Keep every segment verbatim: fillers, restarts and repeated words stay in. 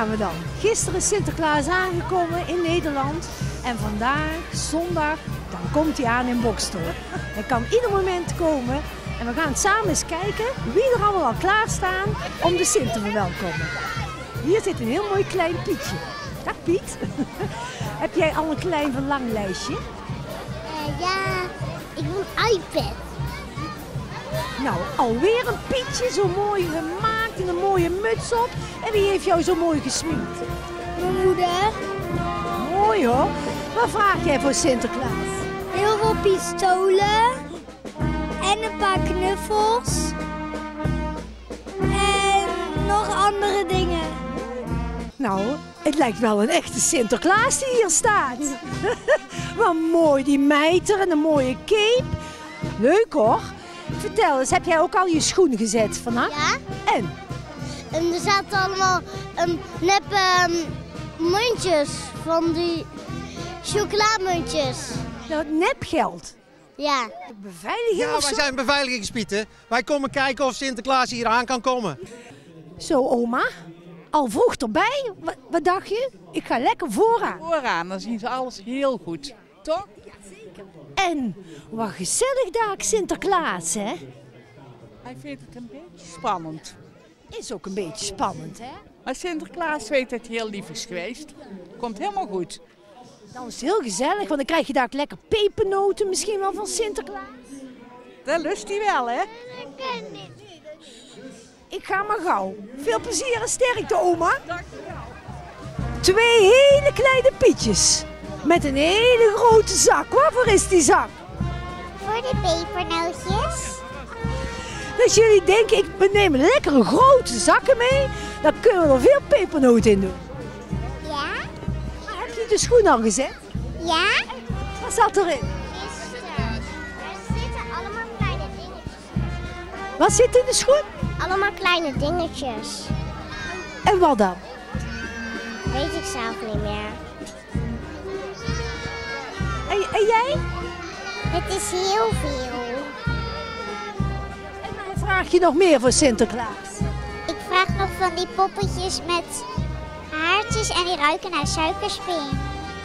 gaan we dan. Gisteren is Sinterklaas aangekomen in Nederland. En vandaag, zondag, dan komt hij aan in Boxtel. Hij kan ieder moment komen. En we gaan samen eens kijken wie er allemaal al klaar staan om de Sint te verwelkomen. Hier zit een heel mooi klein Pietje. Dag Piet. Heb jij al een klein verlanglijstje? Uh, ja, ik wil een iPad. Nou, alweer een Pietje, zo mooi gemaakt en een mooie muts op. En wie heeft jou zo mooi gesminkt? Mijn moeder. Mooi hoor. Wat vraag jij voor Sinterklaas? Heel veel pistolen. En een paar knuffels. En nog andere dingen. Nou, het lijkt wel een echte Sinterklaas die hier staat. Wat mooi, die mijter en een mooie cape. Leuk hoor. Vertel eens, heb jij ook al je schoenen gezet vannacht? Ja. En? En er zaten allemaal um, neppe um, muntjes van die chocolamuntjes. Nou, nepgeld. Ja. De beveiliging Ja, of wij zo? zijn beveiligingspieten. Wij komen kijken of Sinterklaas hier aan kan komen. Zo oma, al vroeg erbij. Wat, wat dacht je? Ik ga lekker vooraan. Vooraan, dan zien ze alles heel goed. Toch? En wat gezellig daar, Sinterklaas, hè? Hij vindt het een beetje spannend. Is ook een beetje spannend, hè? Maar Sinterklaas weet dat hij heel lief is geweest. Komt helemaal goed. Dan is het heel gezellig, want dan krijg je daar ook lekker pepernoten misschien wel van Sinterklaas. Dat lust hij wel, hè? Ik ga maar gauw. Veel plezier en sterkte, oma. Twee hele kleine Pietjes. Met een hele grote zak. Waarvoor is die zak? Voor de pepernootjes. Dus jullie denken, ik, we nemen lekkere grote zakken mee. Dan kunnen we er veel pepernoten in doen. Ja. Heb je de schoen al gezet? Ja. Wat zat erin? Er zitten allemaal kleine dingetjes. Wat zit in de schoen? Allemaal kleine dingetjes. En wat dan? Weet ik zelf niet meer. En, en jij? Het is heel veel. En dan vraag je nog meer voor Sinterklaas. Ik vraag nog van die poppetjes met haartjes en die ruiken naar suikerspin.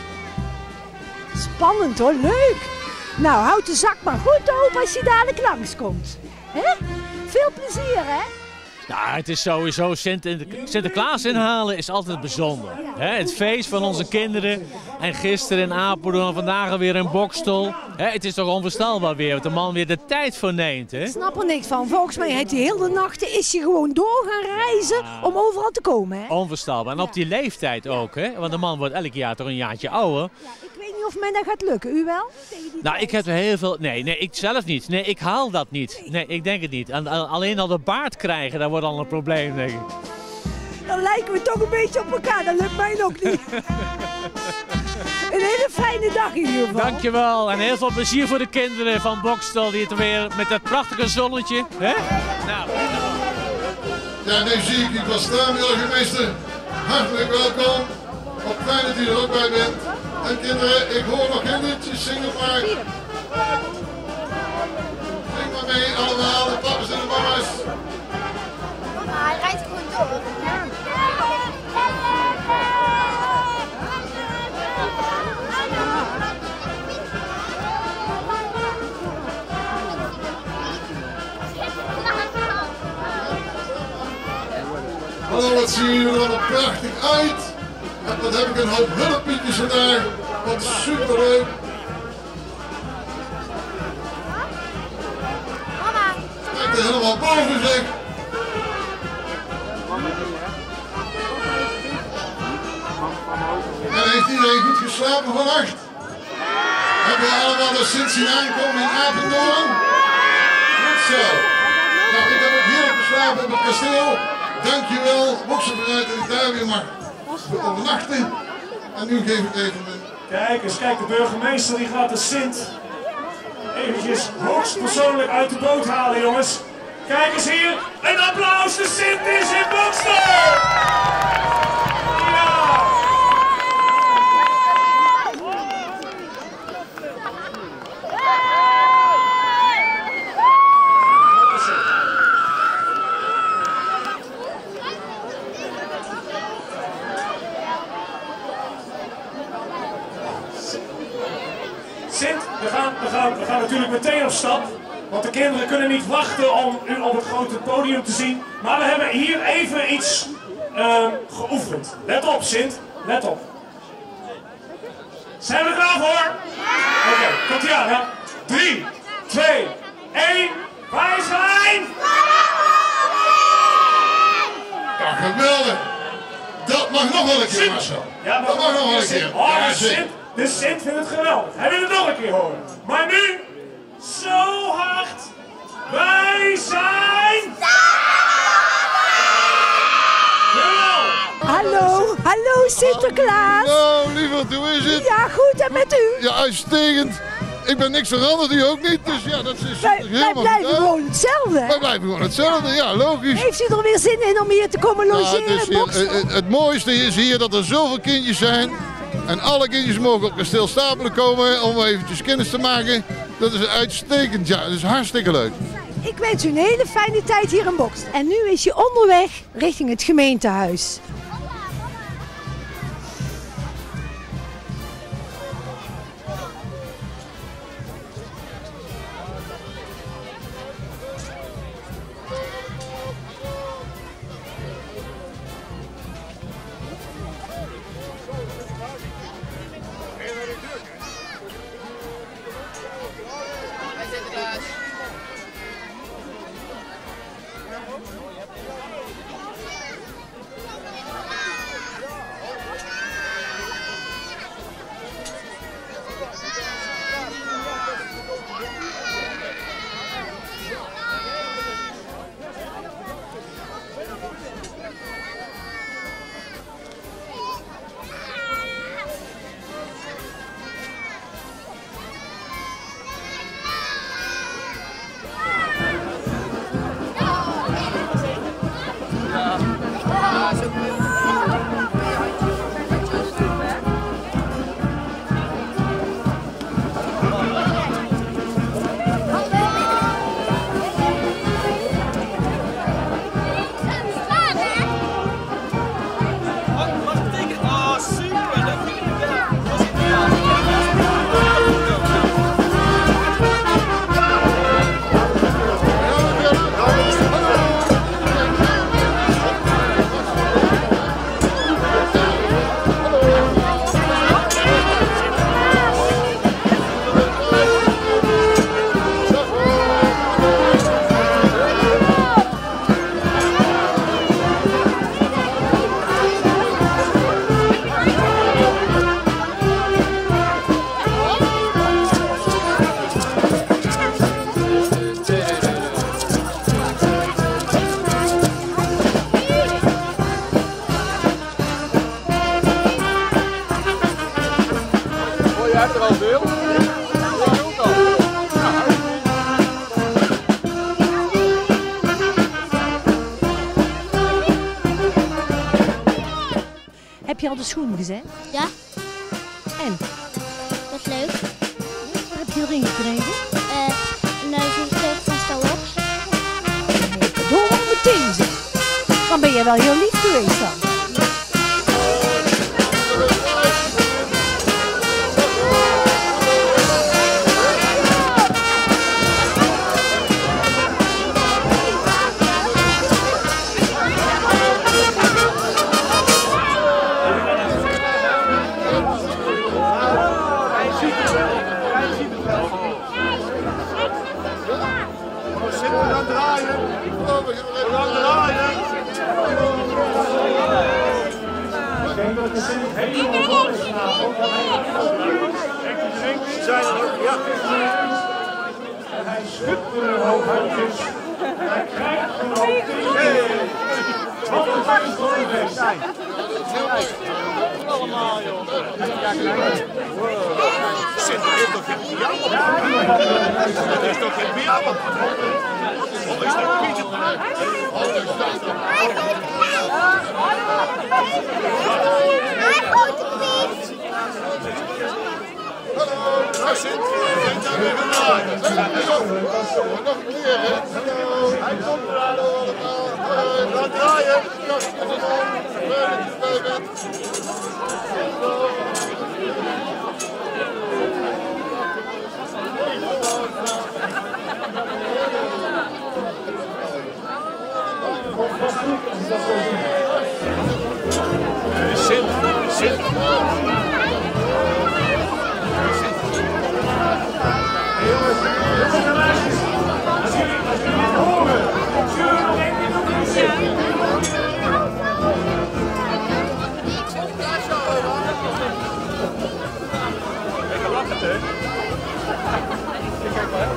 Spannend hoor, leuk. Nou, houd de zak maar goed open als je dadelijk langskomt. Hè? Veel plezier, hè? Nou, het is sowieso Sinter Sinterklaas inhalen is altijd bijzonder. Hè? Het feest van onze kinderen. En gisteren in Apeldoorn, vandaag weer in Boxtel. Hè? Het is toch onvoorstelbaar weer, wat de man weer de tijd voor neemt. Hè? Ik snap er niks van. Volgens mij heeft hij heel de nachten is hij gewoon door gaan reizen om overal te komen. Hè? Onvoorstelbaar. En op die leeftijd ook, hè? Want de man wordt elk jaar toch een jaartje ouder. Ja, ik weet niet of mij dat gaat lukken. U wel? Nou, ik heb er heel veel... Nee, nee, ik zelf niet. Nee, ik haal dat niet. Nee, ik denk het niet. En alleen al de baard krijgen, dat wordt al een probleem, denk ik. Dan lijken we toch een beetje op elkaar. Dat lukt mij ook niet. Een hele fijne dag in ieder geval. Dankjewel. En heel veel plezier voor de kinderen van Boxtel die het weer met dat prachtige zonnetje. Hè? Nou. Ja, nu zie ik u pas staan, burgemeester. Hartelijk welkom. Wat fijn dat u er ook bij bent. En kinderen, ik hoor nog geen liedjes, zing nog maar. Zing maar mee allemaal, de papa's en de mama's. Mama, hij rijdt gewoon door. Hallo, wat zien jullie er allemaal prachtig uit. En dan heb ik een hoop hulppietjes vandaag. Wat superleuk. Mama. Kijk er helemaal boven zeg. En heeft iedereen goed geslapen vannacht? Hebben we allemaal de Sint zien aankomen in Apeldoorn? Goed zo. Nou, ik heb ook heerlijk geslapen op het kasteel. Dankjewel, Boxervanuit dat ik daar weer mag overnachten. En nu geef ik even mijn... Kijk eens, kijk, de burgemeester die gaat de Sint eventjes hoogstpersoonlijk uit de boot halen, jongens. Kijk eens hier, een applaus, de Sint is in Boxtel! Ja! Sint, we gaan, we, gaan, we gaan natuurlijk meteen op stap. Want de kinderen kunnen niet wachten om u op het grote podium te zien. Maar we hebben hier even iets uh, geoefend. Let op, Sint. Let op. Zijn we er klaar voor? Oké, okay, komt ie aan, hè? drie, twee, één. Wij zijn... Ja, geweldig. Dat mag nog wel een keer, Marcel. Ja, dat mag nog wel een keer. Oh, ja, de, Sint, de Sint vindt het geweldig. Hij wil het nog een keer horen. Maar nu, zo hard. Wij zijn... Hallo, hallo Sinterklaas. Nou, lieverd, hoe is het? Ja, goed, en met u? Ja, uitstekend. Ik ben niks veranderd, u ook niet, dus ja, dat is Wij, helemaal wij blijven goed. gewoon hetzelfde. Wij blijven gewoon hetzelfde, ja, logisch. Heeft u er weer zin in om hier te komen Nou, logeren? het, is hier, het, het, het mooiste is hier dat er zoveel kindjes zijn. En alle kindjes mogen op Kasteel Stapelen komen om eventjes kennis te maken. Dat is uitstekend, ja, dat is hartstikke leuk. Ik wens u een hele fijne tijd hier in Bokstel. En nu is je onderweg richting het gemeentehuis. Heb je al de schoenen gezet? Ja, En? dat is leuk. Wat heb je erin gekregen? Uh, een uh, voetstuk van Star Wars. Door al meteen zeg. Dan ben je wel heel lief geweest dan. En hij schudt de hooghuidjes. Hij krijgt een hooghuidjes. Wat een fijn feest zijn. Allemaal, joh. Sint, dat is toch geen pyjama? Dat is toch geen pyjama? Of is dat Piet? Hij grote Piet. Hallo, Sint. Denk daar weer een draaien. Nog een keer, hè? Hij komt eraan. Laat draaien. Sint. Hey jongens, jongens en meisjes, als jullie, als jullie het horen, zullen we nog één keer doen? Lekker lachen, hè? Kijk maar.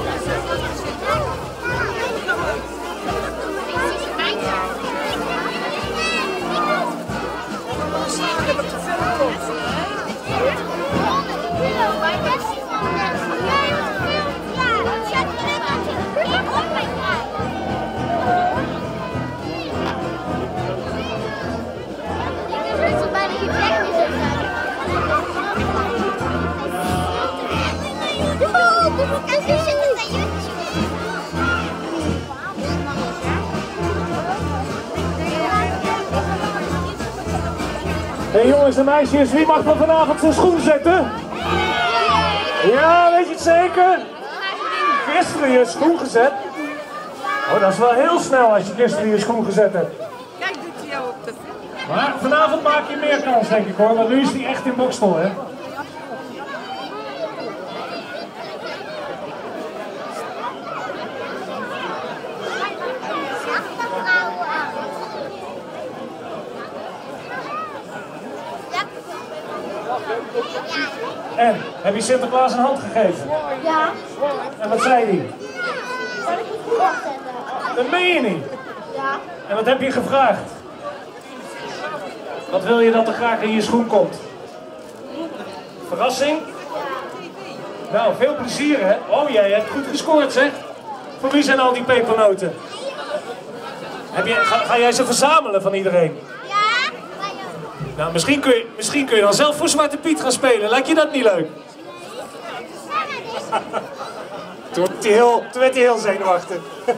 Hé hey jongens en meisjes, wie mag er vanavond zijn schoen zetten? Ja, weet je het zeker? Gisteren je schoen gezet? Oh, dat is wel heel snel als je gisteren je schoen gezet hebt. Kijk, doet hij jou op de... Maar vanavond maak je meer kans, denk ik hoor, want nu is die echt in Boxtel, hè? En, heb je Sinterklaas een hand gegeven? Ja. En wat zei hij? Zal ik het goed afzetten? Dat meen je niet. Ja. En wat heb je gevraagd? Wat wil je dat er graag in je schoen komt? Verrassing? Nou, veel plezier hè. Oh, jij hebt goed gescoord zeg. Voor wie zijn al die pepernoten? Heb je, ga, ga jij ze verzamelen van iedereen? Ja. Nou, misschien kun, je, misschien kun je dan zelf voor Zwarte Piet gaan spelen. Lijkt je dat niet leuk? Toen werd hij heel, toen werd hij heel zenuwachtig.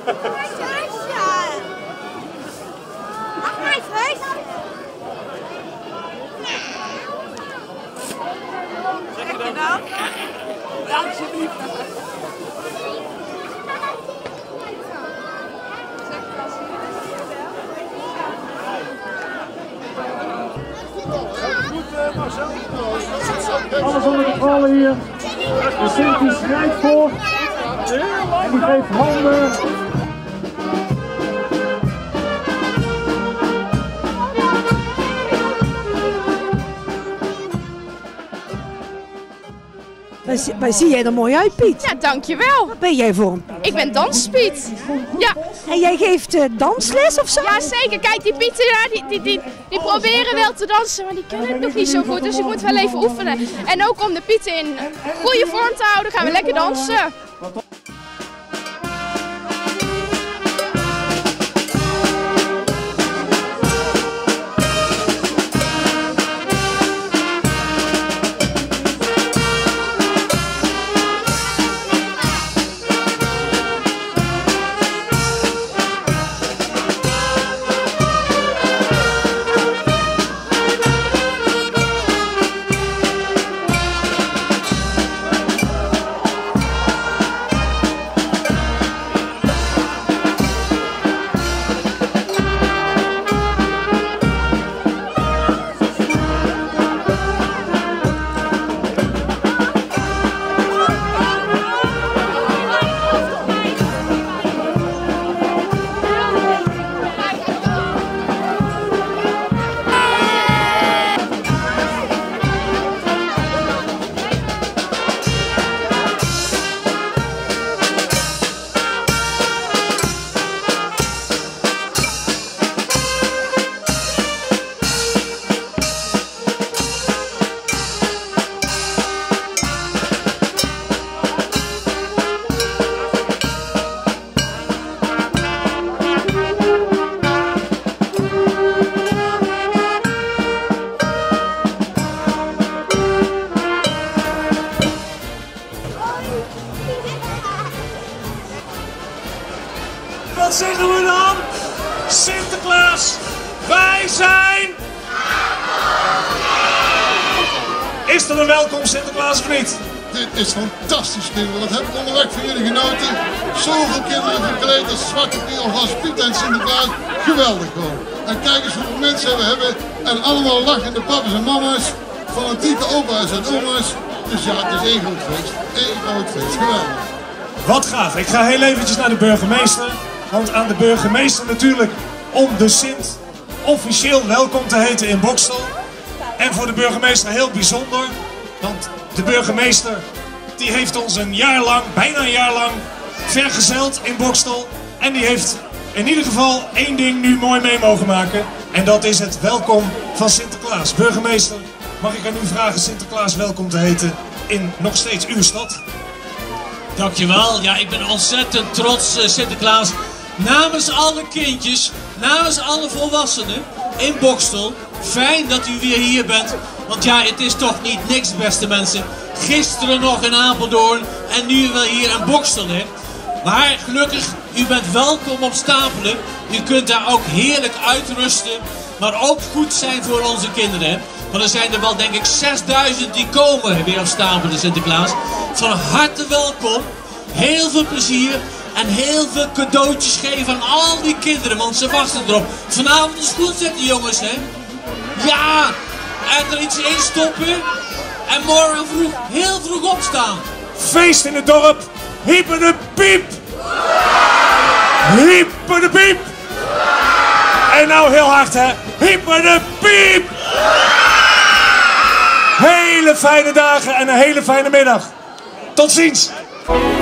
Zeg je dan? Ja, alsjeblieft. Alles onder de vallen hier. De Sint die schrijft voor. En die geeft handen. Waar, waar zie jij er mooi uit, Piet? Ja, dankjewel. Wat ben jij voor? Ik ben danspiet. Ja. En jij geeft uh, dansles of zo? Ja, zeker. Kijk, die Pieten daar, die, die, die, die proberen wel te dansen, maar die kunnen het nog niet zo goed. Dus je moet wel even oefenen. En ook om de Pieten in goede vorm te houden, gaan we lekker dansen. Wat zeggen we dan? Sinterklaas, wij zijn... Is er een welkom Sinterklaas of niet? Dit is fantastisch, kinderen. Wat heb ik onderweg van jullie genoten? Zoveel kinderen verkleed als Zwarte Piet of als Piet en Sinterklaas. Geweldig gewoon. En kijk eens hoeveel mensen we hebben. En allemaal lachende papa's en mama's. Fanatieke opa's en oma's. Dus ja, het is één groot feest. Eén groot feest. Geweldig. Wat gaaf. Ik ga heel eventjes naar de burgemeester. Want aan de burgemeester natuurlijk om de Sint officieel welkom te heten in Boxtel. En voor de burgemeester heel bijzonder. Want de burgemeester die heeft ons een jaar lang, bijna een jaar lang, vergezeld in Boxtel. En die heeft in ieder geval één ding nu mooi mee mogen maken. En dat is het welkom van Sinterklaas. Burgemeester, mag ik aan u vragen Sinterklaas welkom te heten in nog steeds uw stad? Dankjewel. Ja, ik ben ontzettend trots, uh, Sinterklaas. Namens alle kindjes, namens alle volwassenen in Boxtel. Fijn dat u weer hier bent. Want ja, het is toch niet niks, beste mensen. Gisteren nog in Apeldoorn en nu wel hier in Boxtel, hè. Maar gelukkig, u bent welkom op Stapelen. U kunt daar ook heerlijk uitrusten. Maar ook goed zijn voor onze kinderen, hè. Want er zijn er wel, denk ik, zesduizend die komen weer op Stapelen, Sinterklaas. Van harte welkom. Heel veel plezier. En heel veel cadeautjes geven aan al die kinderen, want ze wachten erop. Vanavond in school zitten, jongens, hè. Ja, en er iets in stoppen. En morgen vroeg, heel vroeg opstaan. Feest in het dorp. Hyper de piep. Hyper de piep. En nou heel hard, hè. Hyper de piep. Hele fijne dagen en een hele fijne middag. Tot ziens.